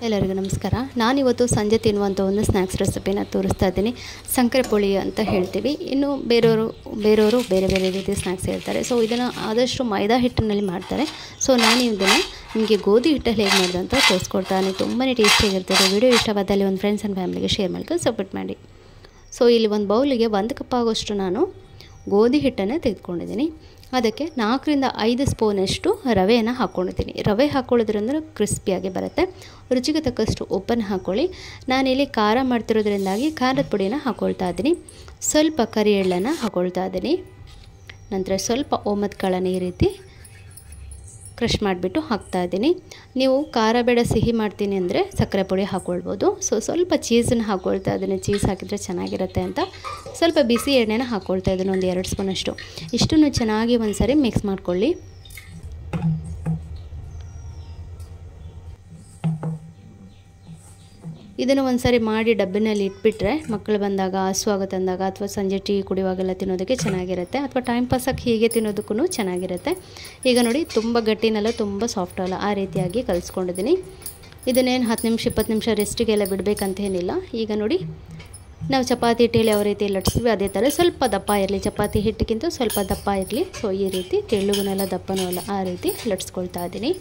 ಎಲ್ಲರಿಗೂ ನಮಸ್ಕಾರ. ನಾನಿವತ್ತು ಸಂಜೆ ತಿನ್ನುವಂಥ ಒಂದು ಸ್ನ್ಯಾಕ್ಸ್ ರೆಸಿಪಿನ ತೋರಿಸ್ತಾ ಇದ್ದೀನಿ. ಸಕ್ಕರೆ ಪುಳಿ ಅಂತ ಹೇಳ್ತೀವಿ. ಇನ್ನು ಬೇರೆಯವರು ಬೇರೆ ಬೇರೆ ರೀತಿ ಸ್ನ್ಯಾಕ್ಸ್ ಹೇಳ್ತಾರೆ. ಸೊ ಇದನ್ನು ಆದಷ್ಟು ಮೈದಾ ಹಿಟ್ಟಿನಲ್ಲಿ ಮಾಡ್ತಾರೆ. ಸೊ ನಾನು ಇದನ್ನು ನಿಮಗೆ ಗೋಧಿ ಹಿಟ್ಟಲ್ಲಿ ಹೇಗೆ ಮಾಡೋದು ಅಂತ ತೋರಿಸ್ಕೊಡ್ತಾನೆ. ತುಂಬಾ ಟೇಸ್ಟಿಯಾಗಿರ್ತದೆ. ವಿಡಿಯೋ ಇಷ್ಟವಾದಲ್ಲಿ ಒಂದು ಫ್ರೆಂಡ್ಸ್ ಆ್ಯಂಡ್ ಫ್ಯಾಮಿಲಿಗೆ ಶೇರ್ ಮಾಡ್ಕೊಂಡು ಸಪೋರ್ಟ್ ಮಾಡಿ. ಸೊ ಇಲ್ಲಿ ಒಂದು ಬೌಲಿಗೆ 1 ಕಪ್ ಆಗೋಷ್ಟು ನಾನು ಗೋಧಿ ಹಿಟ್ಟನ್ನು ತೆಗೆದುಕೊಂಡಿದ್ದೀನಿ. ಅದಕ್ಕೆ 4 ರಿಂದ 5 ಸ್ಪೂನಷ್ಟು ರವೆಯನ್ನು ಹಾಕ್ಕೊಂಡಿದ್ದೀನಿ. ರವೆ ಹಾಕ್ಕೊಳ್ಳೋದ್ರಿಂದ ಕ್ರಿಸ್ಪಿಯಾಗಿ ಬರುತ್ತೆ. ರುಚಿಗೆ ತಕ್ಕಷ್ಟು ಉಪ್ಪನ್ನು ಹಾಕ್ಕೊಳ್ಳಿ. ನಾನಿಲ್ಲಿ ಖಾರ ಮಾಡ್ತಿರೋದ್ರಿಂದಾಗಿ ಖಾರದ ಪುಡಿನ ಹಾಕ್ಕೊಳ್ತಾ ಇದ್ದೀನಿ. ಸ್ವಲ್ಪ ಕರಿ ಎಳ್ಳನ್ನು ಹಾಕ್ಕೊಳ್ತಾ ಇದ್ದೀನಿ. ನಂತರ ಸ್ವಲ್ಪ ಓಮದ ಕಾಳನ್ನು ಈ ರೀತಿ ಕ್ರಷ್ ಮಾಡಿಬಿಟ್ಟು ಹಾಕ್ತಾಯಿದ್ದೀನಿ. ನೀವು ಖಾರ ಬೇಡ ಸಿಹಿ ಮಾಡ್ತೀನಿ ಅಂದರೆ ಸಕ್ಕರೆ ಪುಡಿ ಹಾಕ್ಕೊಳ್ಬೋದು. ಸೊ ಸ್ವಲ್ಪ ಚೀಸನ್ನು ಹಾಕ್ಕೊಳ್ತಾ ಇದ್ದೀನಿ. ಚೀಸ್ ಹಾಕಿದರೆ ಚೆನ್ನಾಗಿರುತ್ತೆ ಅಂತ ಸ್ವಲ್ಪ ಬಿಸಿ ಎಣ್ಣೆನ ಹಾಕ್ಕೊಳ್ತಾ ಇದ್ದೀನಿ, ಒಂದು 2 ಸ್ಪೂನಷ್ಟು. ಇಷ್ಟನ್ನು ಚೆನ್ನಾಗಿ ಒಂದು ಸಾರಿ ಮಿಕ್ಸ್ ಮಾಡ್ಕೊಳ್ಳಿ. ಇದನ್ನು ಒಂದು ಸಾರಿ ಮಾಡಿ ಡಬ್ಬಿನಲ್ಲಿ ಇಟ್ಬಿಟ್ರೆ ಮಕ್ಕಳು ಬಂದಾಗ, ಹಸುವಾಗುತ್ತೆ ಅಂದಾಗ ಅಥವಾ ಸಂಜೆ ಟೀ ಕುಡಿಯುವಾಗೆಲ್ಲ ತಿನ್ನೋದಕ್ಕೆ ಚೆನ್ನಾಗಿರುತ್ತೆ. ಅಥವಾ ಟೈಮ್ ಪಾಸಕ್ಕೆ ಹೀಗೆ ತಿನ್ನೋದಕ್ಕೂ ಚೆನ್ನಾಗಿರುತ್ತೆ. ಈಗ ನೋಡಿ, ತುಂಬ ಗಟ್ಟಿನಲ್ಲ ತುಂಬ ಸಾಫ್ಟ್ ಅಲ್ಲ, ಆ ರೀತಿಯಾಗಿ ಕಲಿಸ್ಕೊಂಡಿದ್ದೀನಿ. ಇದನ್ನೇನು 10 ನಿಮಿಷ 20 ನಿಮಿಷ ರೆಸ್ಟಿಗೆಲ್ಲ ಬಿಡಬೇಕಂತೇನಿಲ್ಲ. ಈಗ ನೋಡಿ, ನಾವು ಚಪಾತಿ ಹಿಟ್ಟಲ್ಲಿ ಯಾವ ರೀತಿ ಲಟ್ಸ್ತೀವಿ ಅದೇ ಥರ ಸ್ವಲ್ಪ ದಪ್ಪ ಇರಲಿ. ಚಪಾತಿ ಹಿಟ್ಟಿಗಿಂತ ಸ್ವಲ್ಪ ದಪ್ಪ ಇರಲಿ. ಸೊ ಈ ರೀತಿ ತೆಳ್ಳಗೂನೆಲ್ಲ ದಪ್ಪನೂ ಅಲ್ಲ, ಆ ರೀತಿ ಲಟ್ಸ್ಕೊಳ್ತಾ ಇದ್ದೀನಿ.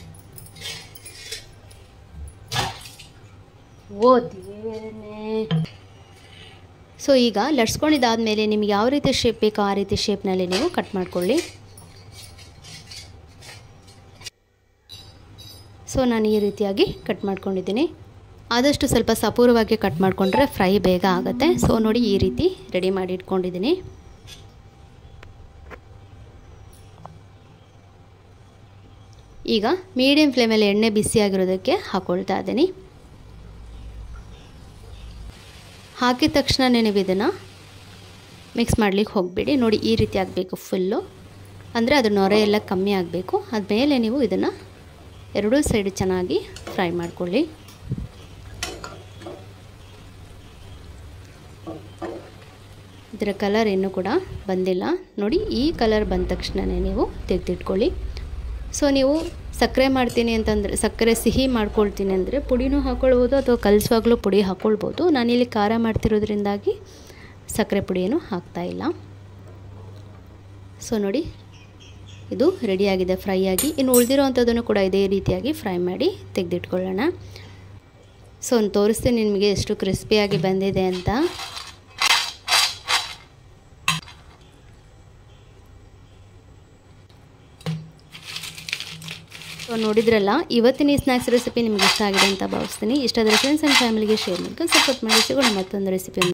ಸೊ ಈಗ ಲಟ್ಸ್ಕೊಂಡಿದ್ದಾದಮೇಲೆ ನಿಮ್ಗೆ ಯಾವ ರೀತಿ ಶೇಪ್ ಬೇಕೋ ಆ ರೀತಿ ಶೇಪ್ನಲ್ಲಿ ನೀವು ಕಟ್ ಮಾಡ್ಕೊಳ್ಳಿ. ಸೊ ನಾನು ಈ ರೀತಿಯಾಗಿ ಕಟ್ ಮಾಡ್ಕೊಂಡಿದ್ದೀನಿ. ಆದಷ್ಟು ಸ್ವಲ್ಪ ಸಪೂರವಾಗಿ ಕಟ್ ಮಾಡಿಕೊಂಡ್ರೆ ಫ್ರೈ ಬೇಗ ಆಗುತ್ತೆ. ಸೊ ನೋಡಿ, ಈ ರೀತಿ ರೆಡಿ ಮಾಡಿ ಇಟ್ಕೊಂಡಿದ್ದೀನಿ. ಈಗ ಮೀಡಿಯಮ್ ಫ್ಲೇಮಲ್ಲಿ ಎಣ್ಣೆ ಬಿಸಿಯಾಗಿರೋದಕ್ಕೆ ಹಾಕ್ಕೊಳ್ತಾ ಇದ್ದೀನಿ. ಹಾಕಿದ ತಕ್ಷಣ ನೀವು ಇದನ್ನು ಮಿಕ್ಸ್ ಮಾಡಲಿಕ್ಕೆ ಹೋಗಬೇಡಿ. ನೋಡಿ, ಈ ರೀತಿ ಆಗಬೇಕು ಫುಲ್ಲು, ಅಂದರೆ ಅದು ನೊರೆ ಎಲ್ಲ ಕಮ್ಮಿ ಆಗಬೇಕು. ಆದಮೇಲೆ ನೀವು ಇದನ್ನು ಎರಡೂ ಸೈಡ್ ಚೆನ್ನಾಗಿ ಫ್ರೈ ಮಾಡಿಕೊಳ್ಳಿ. ಇದರ ಕಲರ್ ಇನ್ನೂ ಕೂಡ ಬಂದಿಲ್ಲ. ನೋಡಿ, ಈ ಕಲರ್ ಬಂದ ತಕ್ಷಣವೇ ನೀವು ತೆಗೆದಿಟ್ಕೊಳ್ಳಿ. ಸೊ ನೀವು ಸಕ್ಕರೆ ಮಾಡ್ತೀನಿ ಅಂತಂದರೆ, ಸಕ್ಕರೆ ಸಿಹಿ ಮಾಡ್ಕೊಳ್ತೀನಿ ಅಂದರೆ ಪುಡಿನೂ ಹಾಕ್ಕೊಳ್ಬೋದು ಅಥವಾ ಕಲಿಸುವಾಗಲೂ ಪುಡಿ ಹಾಕ್ಕೊಳ್ಬೋದು. ನಾನಿಲ್ಲಿ ಖಾರ ಮಾಡ್ತಿರೋದ್ರಿಂದಾಗಿ ಸಕ್ಕರೆ ಪುಡಿಯನ್ನು ಹಾಕ್ತಾಯಿಲ್ಲ. ಸೊ ನೋಡಿ, ಇದು ರೆಡಿಯಾಗಿದೆ ಫ್ರೈ ಆಗಿ. ಇನ್ನು ಉಳಿದಿರೋ ಅಂಥದ್ದನ್ನು ಕೂಡ ಇದೇ ರೀತಿಯಾಗಿ ಫ್ರೈ ಮಾಡಿ ತೆಗೆದಿಟ್ಕೊಳ್ಳೋಣ. ಸೊ ತೋರಿಸ್ತೀನಿ ನಿಮಗೆ ಎಷ್ಟು ಕ್ರಿಸ್ಪಿಯಾಗಿ ಬಂದಿದೆ ಅಂತ. ಸೊ ನೋಡಿದ್ರಲ್ಲ, ಇವತ್ತಿನ ಈ ಸ್ನ್ಯಾಕ್ಸ್ ರೆಸಿಪಿ ನಿಮಗೆ ಇಷ್ಟ ಆಗಿದೆ ಅಂತ ಭಾವಿಸ್ತೀನಿ. ಇಷ್ಟ ಆದರೆ ಫ್ರೆಂಡ್ಸ್ ಆ್ಯಂಡ್ ಫ್ಯಾಮಿಲಿಗೆ ಶೇರ್ ಮಾಡ್ಕೊಂಡು ಸಪೋರ್ಟ್ ಮಾಡಿ. ಸಿಗೋಣ ಮತ್ತೊಂದು ರೆಸಿಪಿ.